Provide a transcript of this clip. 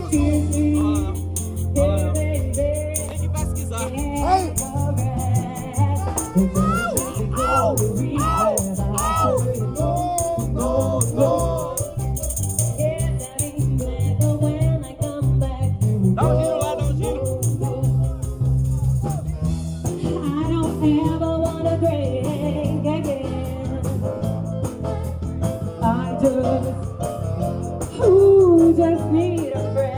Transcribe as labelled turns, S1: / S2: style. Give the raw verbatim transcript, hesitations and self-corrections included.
S1: Tem que pesquisar. Dá um giro lá, dá um giro.
S2: Who just need a friend?